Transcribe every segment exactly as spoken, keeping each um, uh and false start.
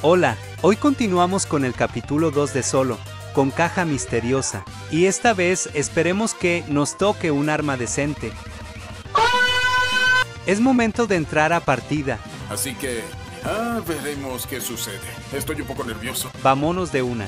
Hola, hoy continuamos con el capítulo dos de Solo, con caja misteriosa, y esta vez esperemos que nos toque un arma decente. Es momento de entrar a partida. Así que, ah, veremos qué sucede. Estoy un poco nervioso. Vámonos de una.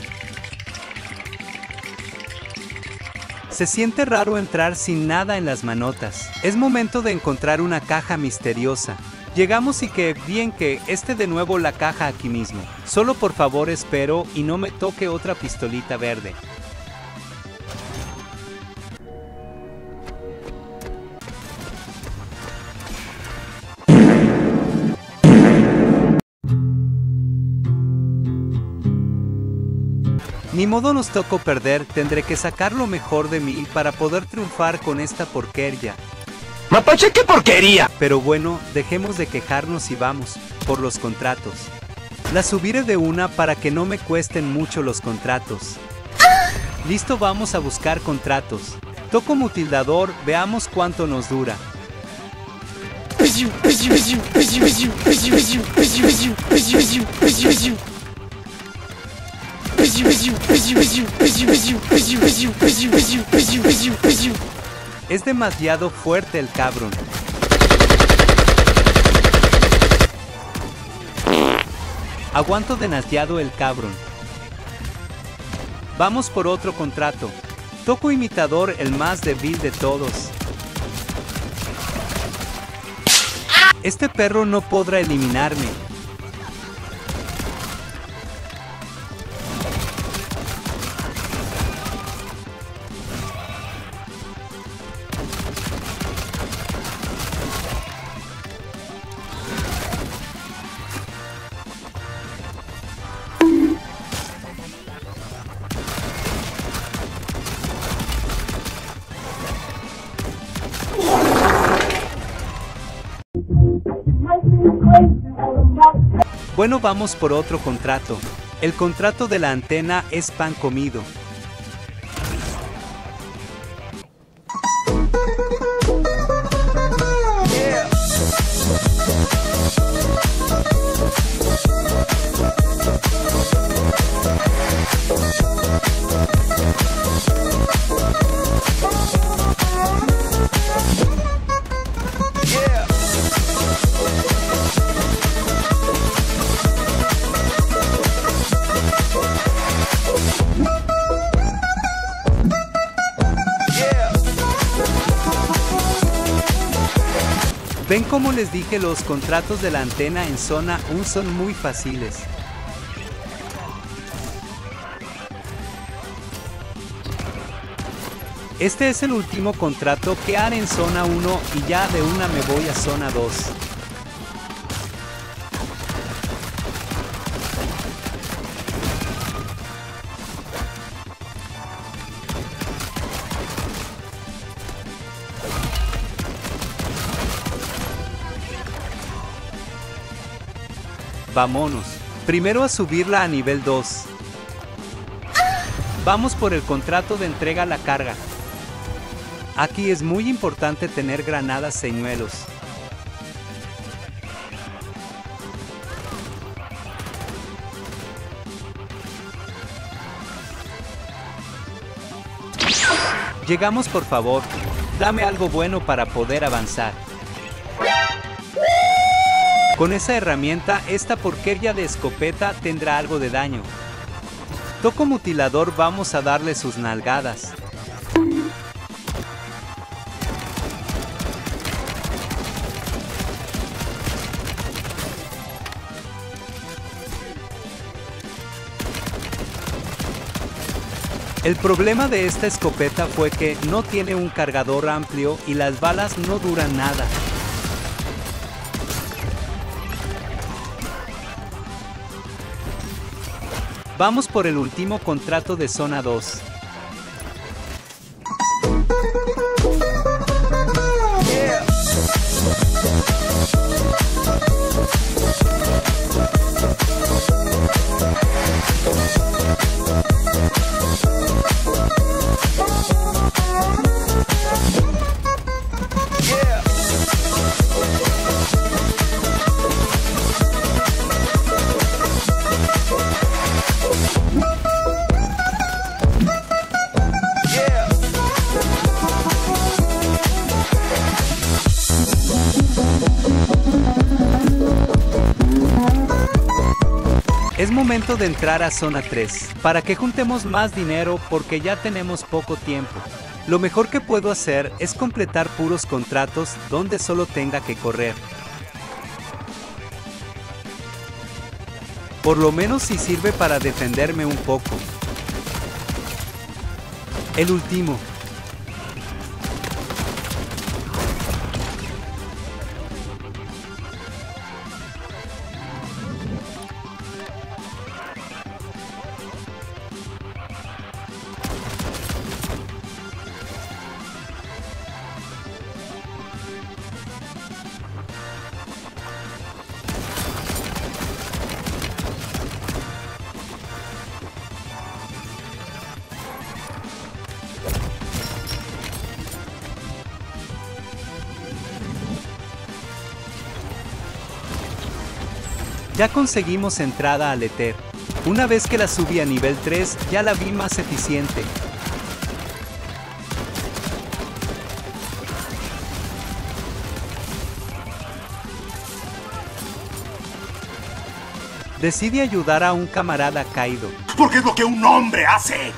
Se siente raro entrar sin nada en las manotas. Es momento de encontrar una caja misteriosa. Llegamos y que, bien que, esté de nuevo la caja aquí mismo. Solo por favor espero y no me toque otra pistolita verde. Ni modo, nos tocó perder, tendré que sacar lo mejor de mí para poder triunfar con esta porquería. ¡Mapache, qué porquería! Pero bueno, dejemos de quejarnos y vamos, por los contratos. La subiré de una para que no me cuesten mucho los contratos. Listo, vamos a buscar contratos. Toco mutilador, veamos cuánto nos dura. Es demasiado fuerte el cabrón. Aguanto demasiado el cabrón. Vamos por otro contrato. Toco imitador, el más débil de todos. Este perro no podrá eliminarme. Bueno, vamos por otro contrato. El contrato de la antena es pan comido. Ven, como les dije, los contratos de la antena en zona uno son muy fáciles. Este es el último contrato que haré en zona uno y ya de una me voy a zona dos. Vámonos. Primero a subirla a nivel dos. Vamos por el contrato de entrega a la carga. Aquí es muy importante tener granadas señuelos. Llegamos, por favor. Dame algo bueno para poder avanzar. Con esa herramienta, esta porquería de escopeta tendrá algo de daño. Toco mutilador, vamos a darle sus nalgadas. El problema de esta escopeta fue que no tiene un cargador amplio y las balas no duran nada. Vamos por el último contrato de zona dos. Es momento de entrar a zona tres, para que juntemos más dinero porque ya tenemos poco tiempo. Lo mejor que puedo hacer es completar puros contratos donde solo tenga que correr. Por lo menos si sirve para defenderme un poco. El último. Ya conseguimos entrada al Ether. Una vez que la subí a nivel tres, ya la vi más eficiente. Decidí ayudar a un camarada caído. Porque es lo que un hombre hace.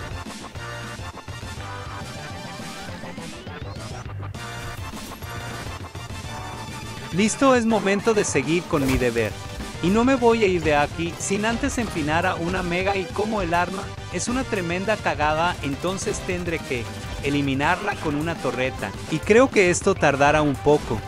Listo, es momento de seguir con mi deber. Y no me voy a ir de aquí sin antes empinar a una mega, y como el arma es una tremenda cagada, entonces tendré que eliminarla con una torreta. Y creo que esto tardará un poco.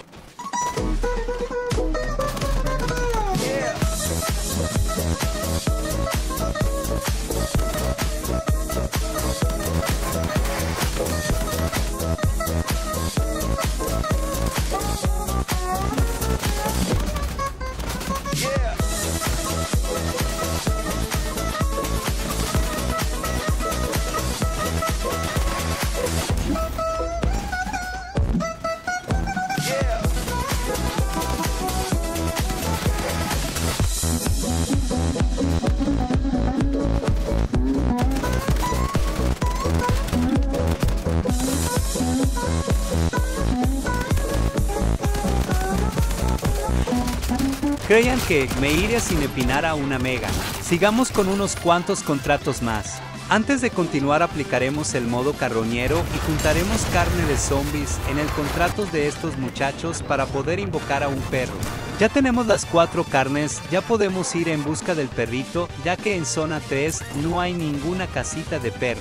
Crean que me iré sin empinar a una mega. Sigamos con unos cuantos contratos más. Antes de continuar aplicaremos el modo carroñero y juntaremos carne de zombies en el contrato de estos muchachos para poder invocar a un perro. Ya tenemos las cuatro carnes, ya podemos ir en busca del perrito, ya que en zona tres no hay ninguna casita de perro.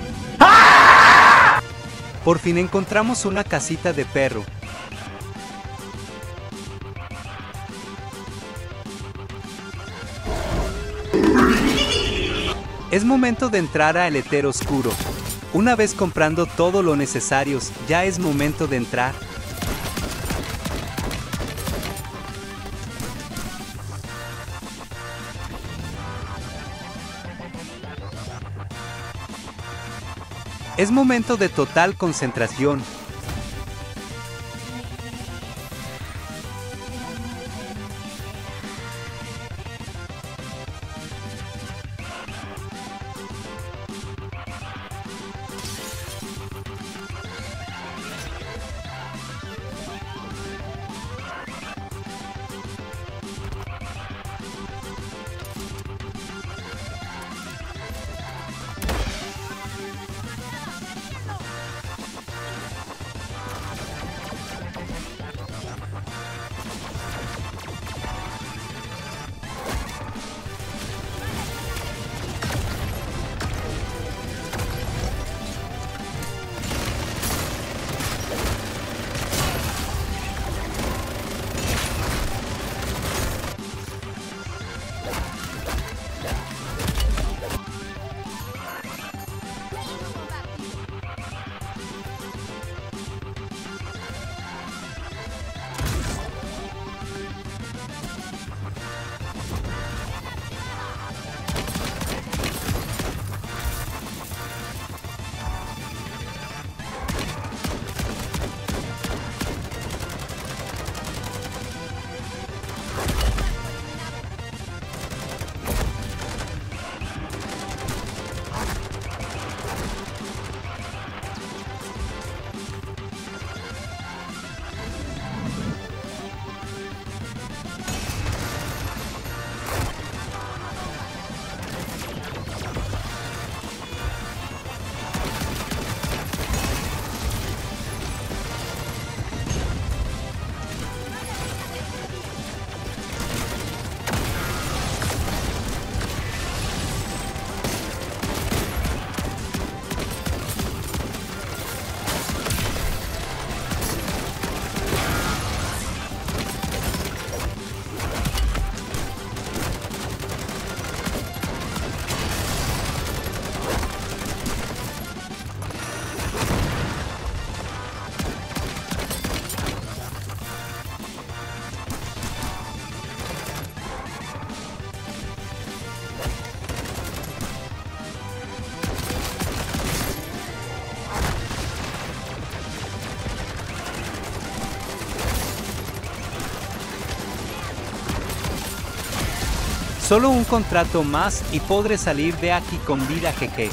Por fin encontramos una casita de perro. Es momento de entrar a el Ether oscuro. Una vez comprando todo lo necesario, ya es momento de entrar. Es momento de total concentración. Solo un contrato más y podré salir de aquí con vida, jeje.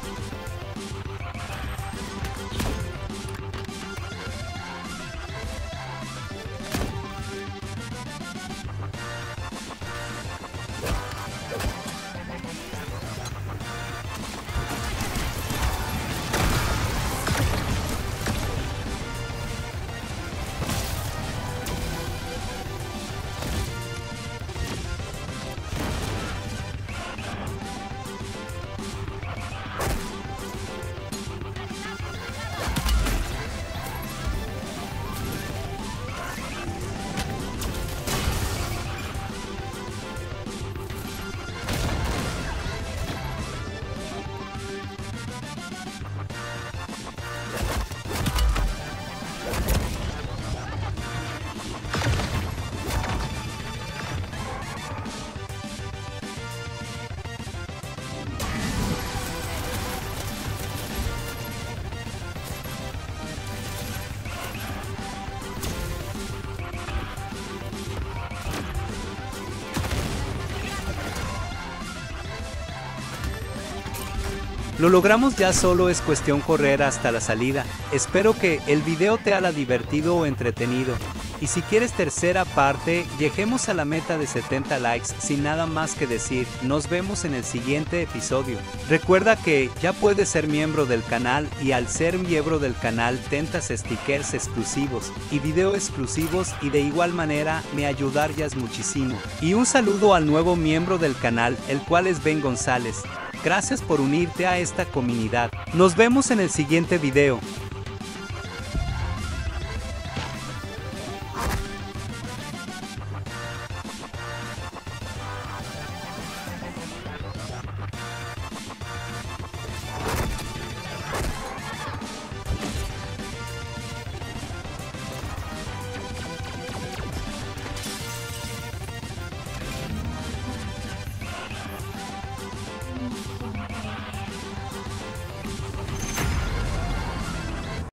Lo logramos ya, solo es cuestión correr hasta la salida. Espero que el video te haya divertido o entretenido. Y si quieres tercera parte, lleguemos a la meta de setenta likes. Sin nada más que decir, nos vemos en el siguiente episodio. Recuerda que ya puedes ser miembro del canal, y al ser miembro del canal tentas stickers exclusivos y video exclusivos, y de igual manera me ayudarías muchísimo. Y un saludo al nuevo miembro del canal, el cual es Ben González. Gracias por unirte a esta comunidad. Nos vemos en el siguiente video.